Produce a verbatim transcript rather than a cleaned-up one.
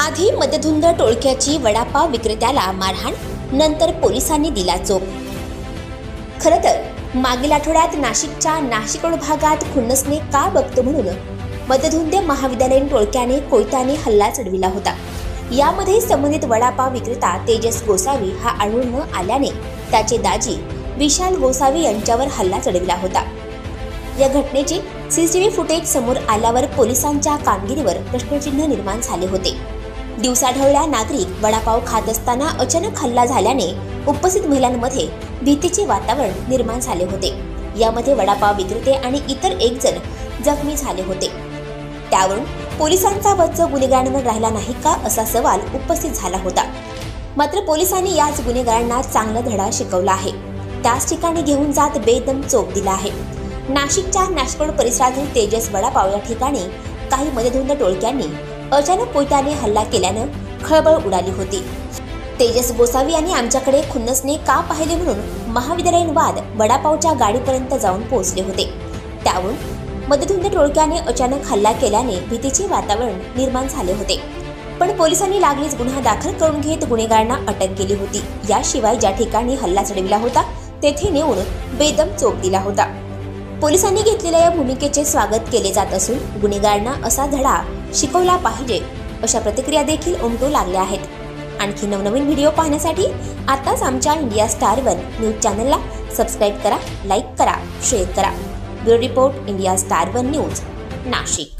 आधी मदधुंद टोळक्याची वडापाव विक्रेत्याला मारहाण, नंतर पोलिसांनी दिला चोप। खरं तर मागील आठवड्यात नाशिकच्या नाशिक रोड भागात खुन्नसने का बघतो म्हणून मदधुंद महाविद्यालयीन टोळक्याने कोयत्याने हल्ला चढविला होता। यामध्ये संबंधित वडापाव विक्रेता तेजस गोसावी हा आढळून न आल्याने त्याचे दाजी विशाल गोसावी यांच्यावर हल्ला चढविला होता। या घटनेचे सीसीटीव्ही फुटेज समोर आल्यावर पोलिसांच्या कामगिरीवर प्रश्नचिन्ह निर्माण झाले होते। दिवसाढवळ्या नागरिक वडापाव खात असताना अचानक हल्ला झाल्याने उपस्थित महिलांमध्ये भीतीचे वातावरण निर्माण झाले होते। यामध्ये वडापाव विक्रेते आणि इतर एक जण जखमी झाले होते। त्यावरून पोलिसांचा वच्च गुन्हेगारांवर राहिला नाही का असा सवाल उपस्थित झाला होता। मात्र पोलिसांनी याच गुन्हेगारांना चांगला धडा शिकवला आहे। त्याच ठिकाणी घेऊन जात बेदम चोप दिला आहे। नाशिकच्या नाशिक रोड परिसरातील तेजस वडापाव या ठिकाणी काही मदधुंद टोळक्यांनी अचानक कोयत्याने हल्ला केल्यानं खळबळ उडाली होती। तेजस गोसावी यांनी आमच्याकडे खुन्नसने का पाहिले म्हणून महाविद्यालयीन वाद वडापावच्या गाडीपर्यंत जाऊन पोहोचले होते। त्यावरून मदधुंद टोळक्याने अचानक हल्ला केल्याने भीतीचे वातावरण निर्माण झाले होते। पण पोलिसांनी लागलीच गुन्हा दाखल करून घेत गुन्हेगारांना अटक केली होती। याशिवाय ज्या ठिकाणी हल्ला चढविला होता तेथे नेऊन बेदम चोप दिला होता। पोलिसांनी घेतलेल्या या भूमिकेचे स्वागत केले जात असून गुन्हेगारांना असा धडा शिकवला पाहिजे अशा प्रतिक्रिया देखील उमटू लागल्या आहेत। आणखी नवनवीन व्हिडिओ पाहण्यासाठी आताच आमच्या इंडिया स्टार वन न्यूज चॅनलला सबस्क्राईब करा, लाईक करा, शेअर करा। Bureau report, India Star One News, Nashik.